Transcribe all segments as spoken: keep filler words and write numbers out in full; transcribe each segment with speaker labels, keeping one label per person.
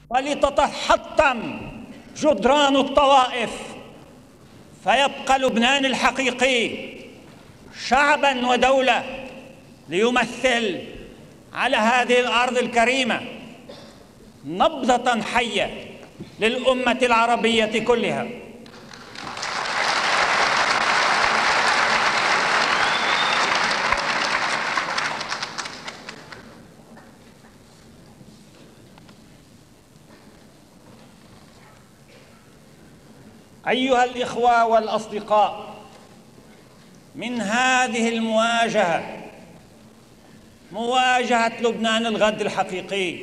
Speaker 1: ولتتحطم جدران الطوائف، فيبقى لبنان الحقيقي شعباً ودولة ليمثل على هذه الأرض الكريمة نبضة حية للأمة العربية كلها. أيها الإخوة والأصدقاء، من هذه المواجهة، مواجهة لبنان الغد الحقيقي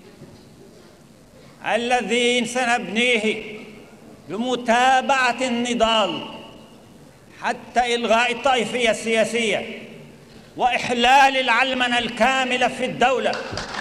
Speaker 1: الذي سنبنيه بمتابعة النضال حتى إلغاء الطائفية السياسية وإحلال العلمنة الكاملة في الدولة،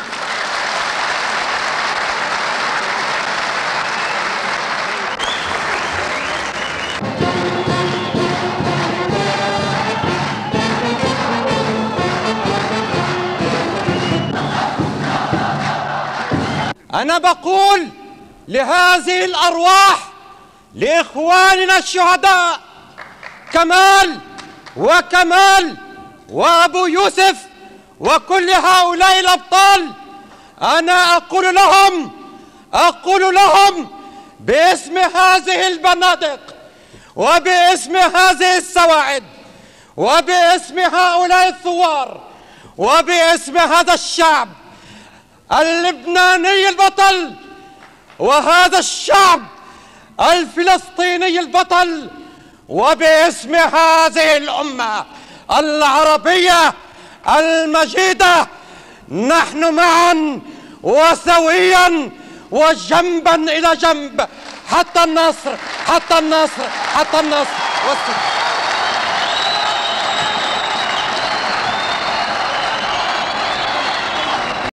Speaker 2: أنا بقول لهذه الأرواح، لإخواننا الشهداء كمال وكمال وأبو يوسف وكل هؤلاء الأبطال، أنا أقول لهم أقول لهم باسم هذه البنادق وباسم هذه السواعد وباسم هؤلاء الثوار وباسم هذا الشعب اللبناني البطل وهذا الشعب الفلسطيني البطل وباسم هذه الأمة العربية المجيدة، نحن معا وسويا وجنبا إلى جنب حتى النصر حتى النصر حتى النصر والسلام.